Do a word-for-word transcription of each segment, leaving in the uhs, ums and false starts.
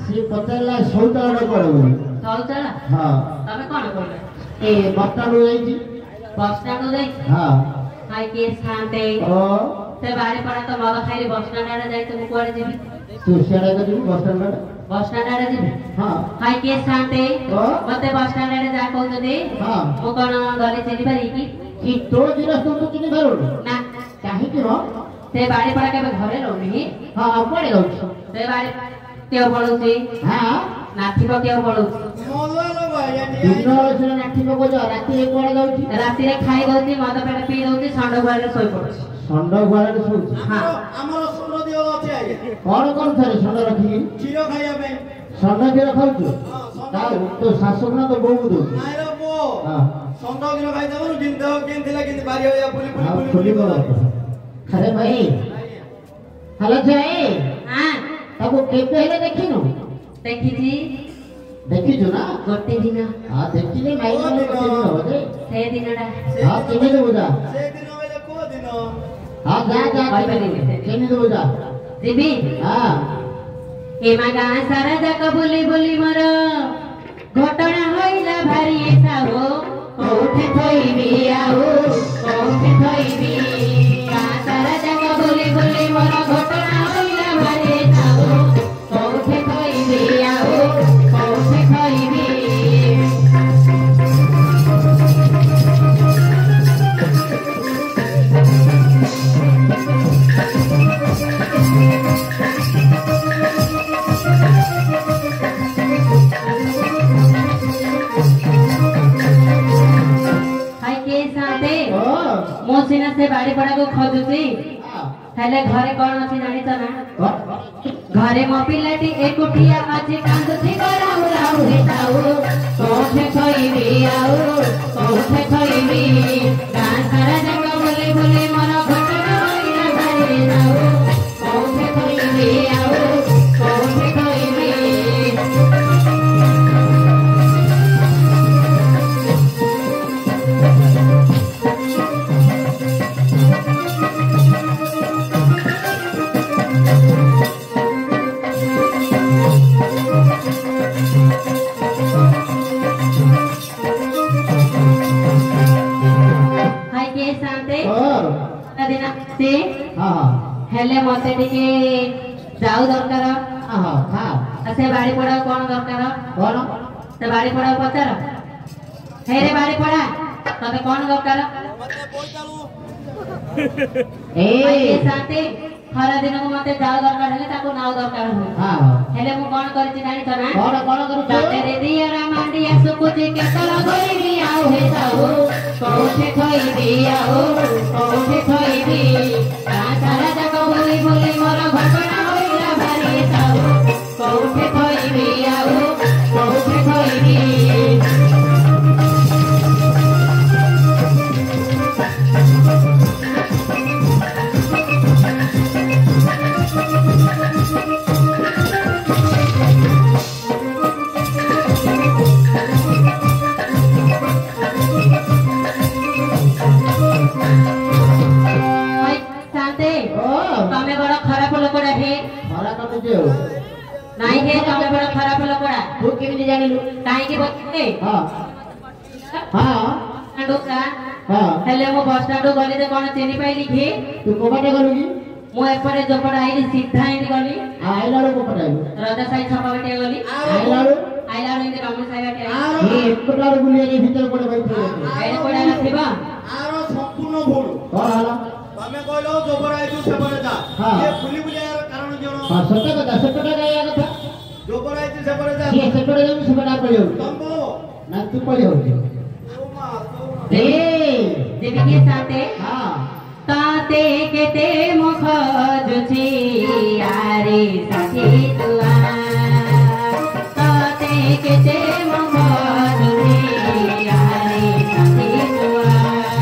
सी पचारला शौचालय पड़े बोली शौचालय हां तमे कोन बोले ए बस स्टैंड हो जाई बस स्टैंड हो जाई हां हाय के शांते ओ ते बारे पड़ा तो मग खाली बस स्टैंड आड़े जाई तो कोड़े जेबी तू सियाड़ा कर बस स्टैंड बस स्टैंड आड़े जेबी हां हाय के शांते ओ मते बस स्टैंड आड़े जा कहू जदी हां मो कोन गले चली पारी की कि तो जिरस तो चिनी भरो ना काहे कि रो ते बारे पड़ा के घरे रहनी हां पड़े रहू ते बारे केउ पड़ुची हां नाथिब केउ पड़ुची मोलो भाई दिन से नाठी को जो राती एक पड़े जाउची राती रे खाई दउची मद पेट पी दउची संड गुआले सोई पड़ुची संड गुआले सोउची हां हमर संड दियो अछि आगे कोन कोन थारे संड रखी क्षीर खाइया पे संड क्षीर खाउछु हां संड तो शासक ना तो बहु दउ नाइ रे बो हां संड क्षीर खाइ देबो दिन देह केन थिला किन बारी होया पुली पुली पुली बोला अरे भाई हेलो जय हां ताको केते हेले देखिनु देखिजी देखिछु ना गोटे दिन हां देखिले माई को गोटे दिन हो जे से दिनडा हां केने देबो जा से दिन बेले को दिन हां जा जा केने देबो जा जीबी हां ए मागा सारा जाक बोली बोली मर घटना होइला भारी ऐसा हो कोठे थइबी आउ कोठे थइबी का सारा जाक बोली बोली मर घटना होइला भारी ऐसा हो कोठे थइबी आउ कोठे थइबी मोसिना से बाड़ी पड़ा को खोजुची हेले घरे कोन अछि जानि त ना घरे मो पिलाटी एकुटिया अछि कांदुची गराउ राउ हेताउ कोठे खइबी आउ कोठे खइबी गां सारा जग बोले बोले मन घटना होइला भारी जाउ कोठे खइबी आउ कोठे खइबी से हां हां हेले मते टिके जाऊ दरकार हां हां असे बाड़ी पड़ा कोन दरकार कोन से बाड़ी पड़ा पचार हे रे बाड़ी पड़ा तबे कोन दरकार मते बोइतालू ए साथे खरा दिन को मते जाऊ दरकार हेले ताको नाउ दरकार हो हां हेले मु कोन करछि जानि त ना कोन कोन करू ताते रे दिया रा मांडिया सुकुची के तला गोरी आउ हे ताऊ कोठे खइबी आउ कोठे खइबी का सारा जग बोली बोली मोर घटना होइला भारी ताऊ कोठे खइबी आउ कोठे खइबी तमे बड़ा खराब लोकड़ा हे मारा कते जेओ नाही हे तमे बड़ा खराब लोकड़ा तू केमिति जानिलु काई के बकते हां हां अंडोका हां हेले मो बस स्टैंड गली दे कोन चिनी पाइली के तू कोबाटे गलु की मो एपरे जोपड़ा आइली सीधा इन गली आइला लो कोबाटे राजा साई छपा बेटे गली आइला लो आइला लो इन बामु साई बेटे ए एकटा गुलिया रे भीतर पड़े बैठ आइले पड़ा नथिबा आरो संपूर्ण भूल कोन हला तमे कहलो जोबर आइजु सेबरे जा हां ये फुली फुली यार कारण जणो हां सत्य कथा सत्य कथा या कथा जोबर आइजु सेबरे जा ये सेपड़े जाऊ सेपड़ा पड़ियो तंबो ना तू पड़ियो ओ मा तो ए देवी के साथे हां ताते केते मुख जुची आरे साथी तुआ ताते केते मुख जुची आरे साथी तुआ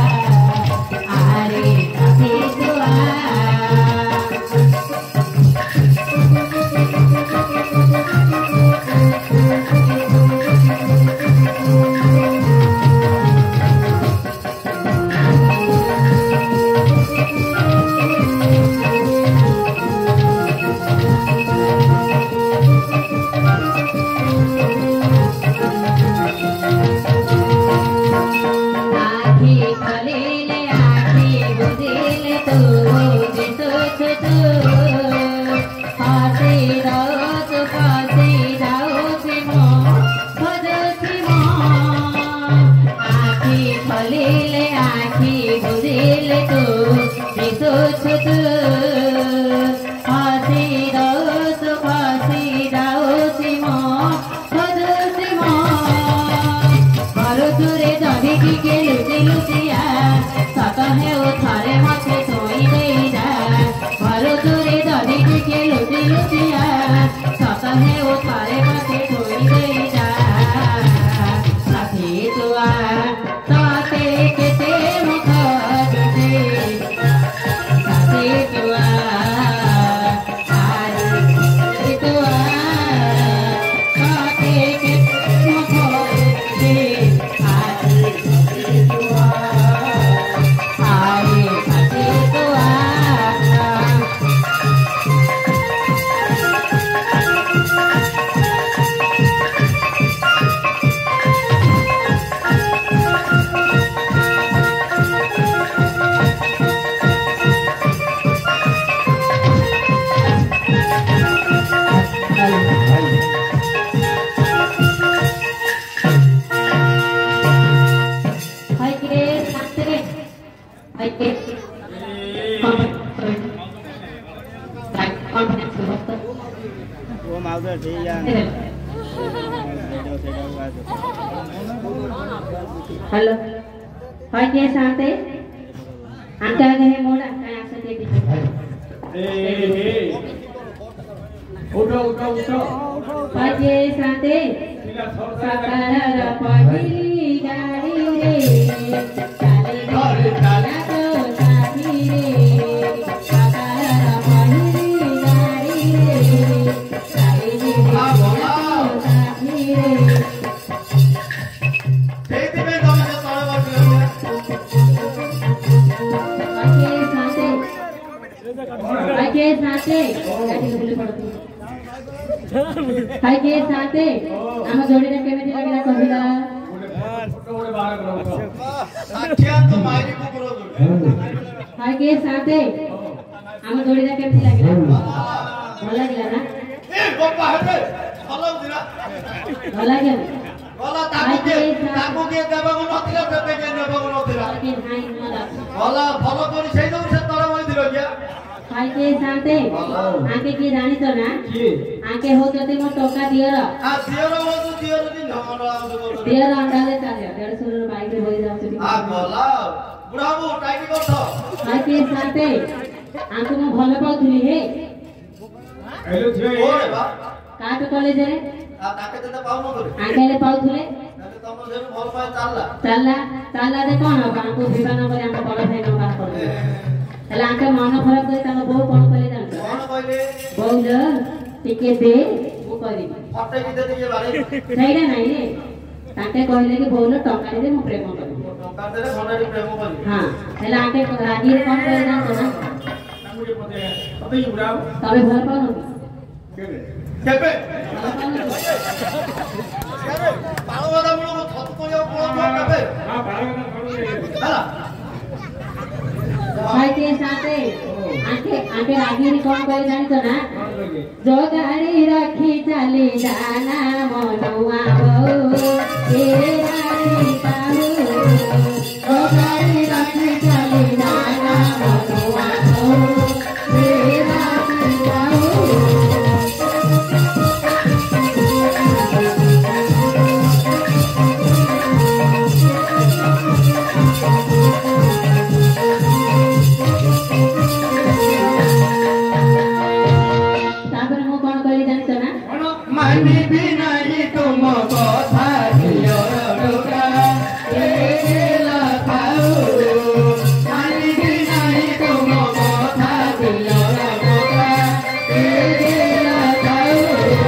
आरे साथी तुआ सत है ओ थारे मते सोई देई जा भलो तुरे दरी के लुटी लुटिया सत है ओ थारे मते सोई देई जा साथी तुआ ताते केते मुख दुजे साथी तुआ आरे तुआ ताते केते मुख दुजे आरे तुआ आरे साथी तुआ Hai kire santre hai ke confidence hosta वो माउदर ठीक है hello hai ke sante angka ge moda kaya sate di ए उठो उठो उठो hai ke sante sakara pahili gari re chale chale to sathi re sakara pahili gari re chale to sathi re खेती में कौन सा तारा बात कर hai ke sante hai ke sante hai ke sante ଆମ ଯୋଡିରେ କେମିତି ଲାଗିଲା କହିଲା साठिया तो मायरी को करो hai ke sante ଆମ ଯୋଡିରେ କେମିତି ଲାଗିଲା ଭଲ ଲାଗିଲା ନା ए बाबा हटे हलो दिरा ଭଲ ଲାଗିଲା बोला ताकू के ताकू के देबा को नथिला देबे के देबा को नथिला कि ନାଇଁ मला बोला फलो करी सही दो से तारा वही दिलो क्या hai ke sante आके की जानी तो ना की आके हो जति मो टोका दियर आ दियोरो वो तो दियोरो दिन हमरा दियर अंडाले चाले डेढ़ सौ रो बाइक रे होई जाउछ आ बोला बुढ़ाबू टाइट करथो hai ke sante आंको मो भल पाउथली हे हेलो थियो ओरे बा काट कॉलेज रे आ ताके ते पाउ न करे आंके ले पाउथले ताके तम से भल पाए चालला चालला चालला दे कोन हो आंको विवाह न करे आंको बड़ भाई न बात कर हेला आंके मन खराब करे ताको बहु कोन करे जान कोन कहले बहु ल टिके दे मु करी फटे की दे दिए बारे छैडा नाही रे ताके कहले कि बहु ल टका दे मु प्रेम करी टका दे खंडारी प्रेम करी हां हेला आंके राजी रे कोन करे जान तो ना मुझे पता है अबे ये बुढ़ाओ तबे भर पाउनु केबे केबे पाळवादा मुळो थत कोयो कोयो केबे हां पाळवादा खडो हाला भाई के साथे आके आके रागी रे कोन करे जान तो ना जो गाड़ी रखी चली जाना मनुआ बो ए रानी ताऊ जो गाड़ी रखी चली जाना मनुआ बो ए रानी ताऊ तापर मु कोन करी जान तो ना मानी भी नहीं तुम कथा दियो रुका ए लखाऊ मानी भी नहीं तुम कथा दियो रुका ए लखाऊ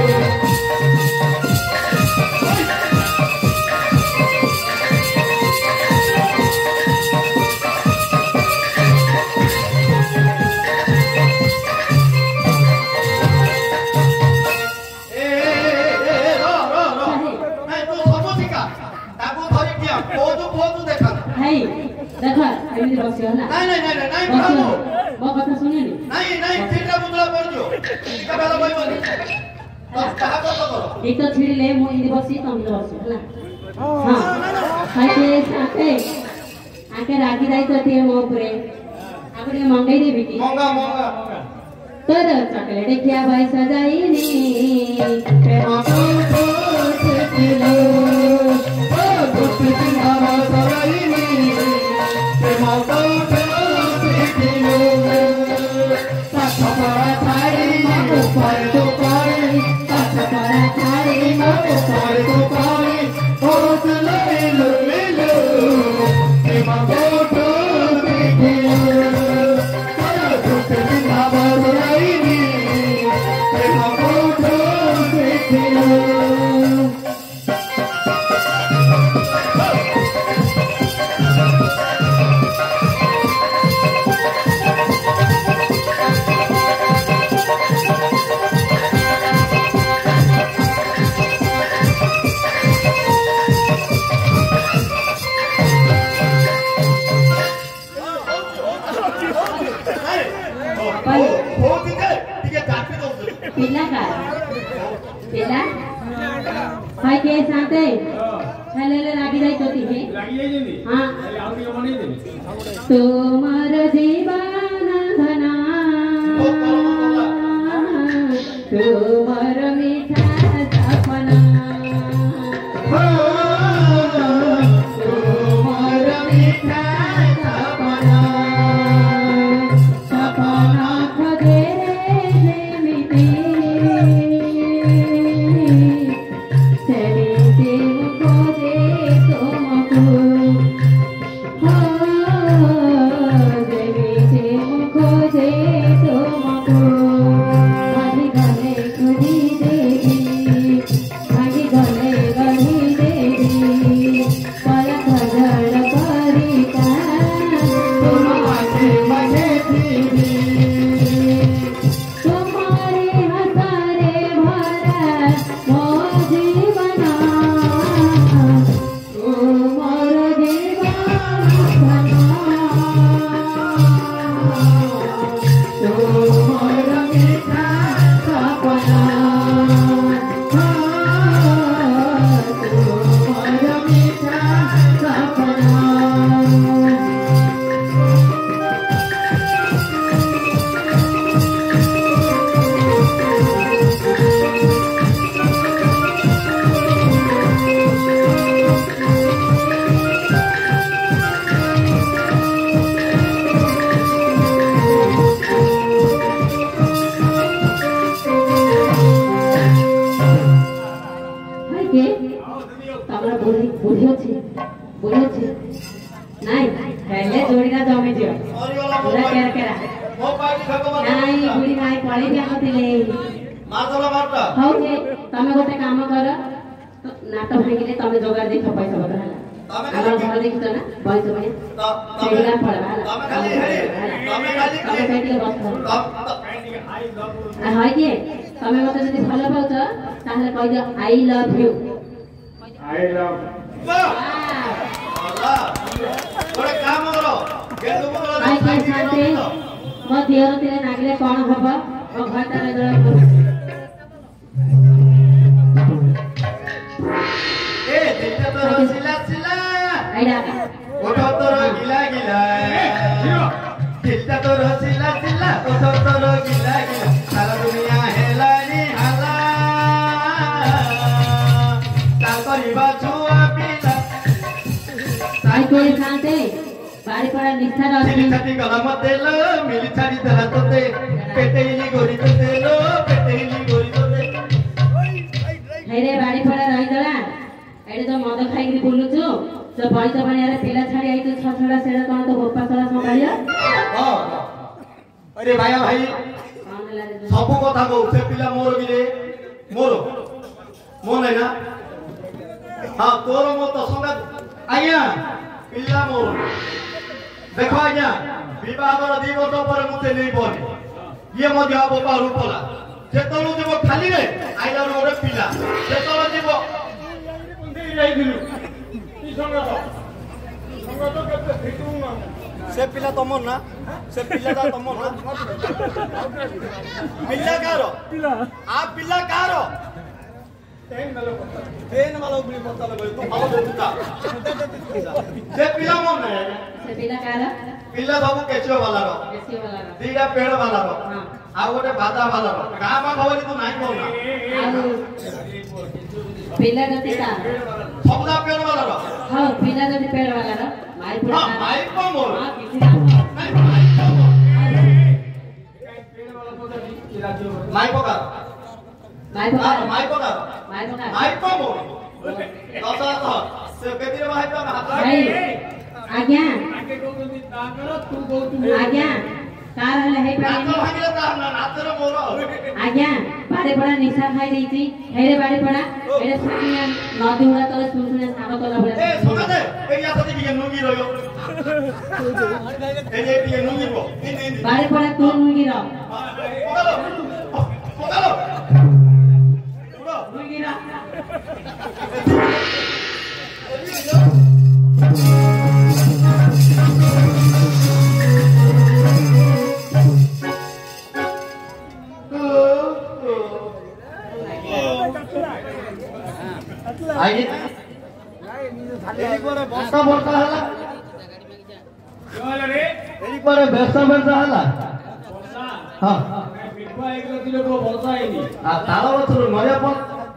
भाई देखो एमनी बसियो ना नहीं नहीं नहीं नहीं ब्रावो मो कथा सुनियो नि नहीं नहीं तीनटा मुंडला पड़जो का बेला भाई बोली तो कहा को करो एक तो छिड़ी ले मो इंदी बसी तम बसी हला हां भाई के साथे आके रागी दाई तो थे मो ऊपर आपने मंगाई देबी की मंगा मंगा मंगा तर चॉकलेट क्या भाई सजाई नी प्रेम को ठोक किलो ओ गुप्त सिंगारा सराई नी प्रेम पिला का पिला हाय के साथे हेले ले लागी जाई तो ती लागी जाई जेनी हां आउ के मने देनी तुमार जीवन धना तुमार मीठा सपना तुमार मीठा सपना सपना खोजे I love you. I love. ଗୋଟେ କାମ କର ଭାଇ କେ ସାଥେ ମୋ ଦିଅର ତିରେ ନାଗିଲେ କଣ ହବ ଓ ଘରଟାରେ ଜଳ ଏ ଦିଟା ତ ରସିଲା ସିଲା ଆଇଡା ଓଠ ତୋର ଗିଲା ଗିଲା ଦିଟା ତ ରସିଲା ସିଲା ଓଠ ତୋର ଗିଲା ଗିଲା ସାରା ଦୁନିଆ ହେଲାନି हाला ତା କରିବା ଛୁଆ ପିଲା ଭାଇ କେ ସାଥେ बारी पड़ा निष्ठा रखी छाती गला मत देलो मिली छाड़ी दला तोते पेटेली गोरी तो देलो पेटेली गोरी तो दे हेरे बारी पड़ा रही दला एडे तो मद खाई के बुलुछु तो बड़ी तो बणी यार पेला छाड़ी आई तो छछड़ा सेड़ा कोन तो गोपा सला संभालिया हां अरे भाई भाई सब कथा को से पिला मोर गिरे मोर मो नै ना हां तोर मो तो संगा आया पिला मोर देखो आज्ञा विवाहर दी वर्ष पर मुझे नहीं पड़े ये मध्य बापा रूपला जेतलु जीव खाली रे आइला गोटे पिला जेतल जीव से पिला तमर ना से पिला दा तमर ना पिला कार आ पिला कार तेन वाला तेन वाला उपरी पता लगे तो मालो देता से पिला मन है से पिला कार पिला बाबू केचो वाला रो केचो वाला रो दीटा पेड़ वाला रो हां आ गोटे बादा वाला रो गामा खबरी तू नाही बोलना आउ पिला गति का सबदा पेड़ वाला रो हां पिला गति पेड़ वाला रो माई पुरा हां माई को मोर हां किसी ना नहीं माई को मोर पेड़ वाला तो माई को का माई को का माई को का माई ମାଇପ କା ମାଇପ ମୋ ଦଶ ହାତ ସେ ବେଦିରେ ମାଇପ ହାତ ଭାଇ ଆଜ୍ଞା ଆକେ କହୁଛନ୍ତି ତାଙ୍କର ତୁ କହୁଛୁ ଆଜ୍ଞା କାର ହେଲେ ହେଇ ନାଚ ପାରେନି ଭାଙ୍ଗିଲେ ତାର ନା ନାଚର ମୋର ଆଜ୍ଞା ବାଡି ପଡା ନିଶା ଖାଇ ଦେଇଛି ହେଇରେ ବାଡି ପଡା ଏରେ ଶୁଣିଆ ନଦୀ ହୁଡା ତଳେ ଶୁଣି ଶୁଣି ସାଗ ତଲା ଏ ଭଳିଆ ସକାଳେ ଏଇ ଆସ ଟିକେ ନୁଙ୍ଗି ରହିବ ଏ ଯେ ଟିକେ ନୁଙ୍ଗି ରୁହ ଇନି ଇନି ବାଡି ପଡା ତୁ ନୁଙ୍ଗିର ପକାଲୋ ପକାଲୋ ଉଡ ନୁଙ୍ଗିର ଆଜି ଏଇ ପରେ ବର୍ଷା ବର୍ଷା ହେଲା କଣ ରେ ଏଇ ପରେ ବର୍ଷା ବର୍ଷା ହେଲା ବର୍ଷା ହଁ ବିଠୁଆ ଏକର ଦିନ କୋ ବର୍ଷା ହେଇନି ଆ ତାଳ ଗଛରୁ ନଡ଼ିଆ ପଡ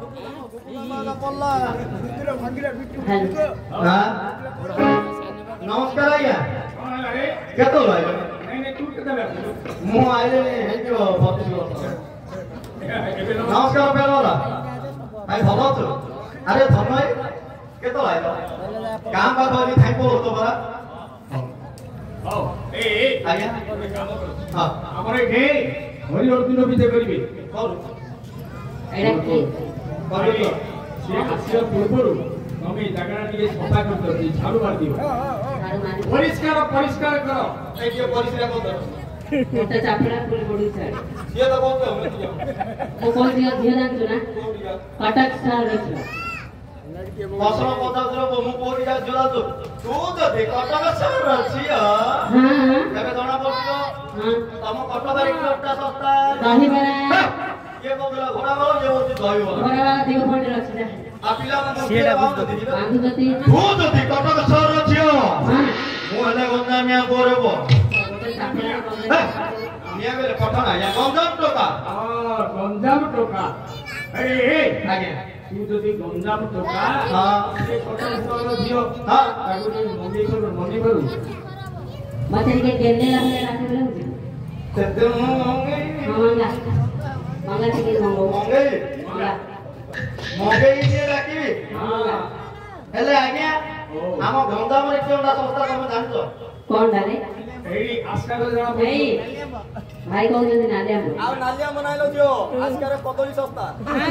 ହଁ ନମସ୍କାର ଆଜ୍ଞା କଣ ହେଲା ରେ କେତେବେଳେ ଆଇଲ ନାଇଁ ନାଇଁ ତୁ କେତେବେଳେ ମୁଁ ଆଇଲିଣି ହେଇଯିବ ବତିଶ ବର୍ଷ ଏବେ ନ ନମସ୍କାର ବେଲବାଲା ଭାଇ ଭଲ ଅଛୁ ଆରେ ଧନୟ କେତେବେଳେ ଆଇଲ ଗାଁ ପାଖ ଆଜି ଖାଇ ପଡୁଛ ପରା ହଉ ଏ ଏ ଆଜ୍ଞା ଗୋଟେ କାମ କର ହଁ ଆମର ଏଠି ହରି ଅର୍ଜୁନ ବିଜେ କରିବେ କରୁ ଏଇଟା କି କରିବ ସେ ଆସିବା ପୂର୍ବରୁ ତମେ ଏ ଜାଗାଟା ଟିକେ ସଫା କରିଦିଅ ଝାଡୁ ମାରିଦିଅ ଝାଡୁ ମାରି ପରିଷ୍କାର ପରିଷ୍କାର କର এই যে পরিষ্কার করতে ଗୋଟେ ଚାପଡ଼ା ପୁରୀ ପଡୁଛି ସାଡେ ସିଏ ତ କହୁଛ ମୁଁ ତ ମୁଁ କୋଉ ଝିଅ ଝିଅ ଜାଣିଛୁ ନା କଟକ ସହର ଝିଅ ଫସଲ ପଚାଶ ମୁଁ କୋଉଠି ଯାଉଛି ତୁ ଯଦି କଟକ ସହର ଝିଅ ହଁ ଏବେ ଜଣା ପଡୁଛ ହଁ ତମ କଟକ ରିକ୍ସଟା ଶସ୍ତା ଦହିବରା କିଏ କହୁଥିଲା ଘୋଡ଼ା ବଳ ଇଏ ହଉଛି ଦହିବରା ଘର ଦିଗ ଫଣ୍ଡରେ ଅଛି ନା ଆଉ ପିଲାମାନେ ସିଏଟା ବୁଝୁଛନ୍ତି ବାନ୍ଧୁଛନ୍ତି ତୁ ଯଦି କଟକ ସହର ଝିଅ ହଁ ମୁଁ ହେଲେ ଗଞ୍ଜାମିଆ ବୋରବ ଗୋଟେ ଚାପଡ଼ା ନିଆ ବେଲେ ପଠନା ଆଜ୍ଞା ଗଞ୍ଜାମ ଟୋକା ହଁ ଗଞ୍ଜାମ ଟୋକା ଏ ଏ ଆଜ୍ଞା ତୁ ଯଦି ଗଞ୍ଜାମ ଟୋକା ହଁ ସେ କଟକ ସହର ଝିଅ ହଁ ତାକୁ ଟିକେ ମନେଇ କରୁ ମନେଇ କରୁ ମତେ ଟିକେ ଗେଲେଲା ଭଳିଆ ଡାକିଲେ ହଉଛି ସେତେ ମୁଁ ମଙ୍ଗେଇ ହଁ ମଙ୍ଗା ମଙ୍ଗା ଟିକେ ମଙ୍ଗଉ ମଙ୍ଗେଇ ମଙ୍ଗା ମଙ୍ଗେଇ କିଏ ଡାକିବି ମଙ୍ଗା ହେଲେ ଆଜ୍ଞା ଆମ ଗଞ୍ଜାମରେ କେଉଁଟା ସଂସ୍ଥା ତମେ ଜାଣିଛ କଣଟା ରେ ଏଇ ଆସ୍କାରେ ଜଣା ଏଇ ଭାଇ କହୁଛନ୍ତି ନାଲିଆ ମୁଁ ଆଉ ନାଲିଆ ମନାଇଲ ଝିଅ ଆଜକାରେ କଦଳୀ ଶସ୍ତା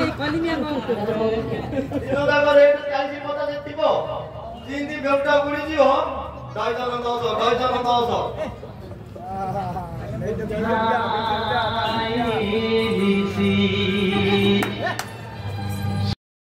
ଦିନଯାକ ରେଟ୍ ଚାଳିଶ ପଚାଶ ଥିବ ଯେମିତି ବେଉଟା ବୁଡ଼ିଯିବ ଡଜନ ଦଶ ଡଜନ ଦଶ ପଡୁଛି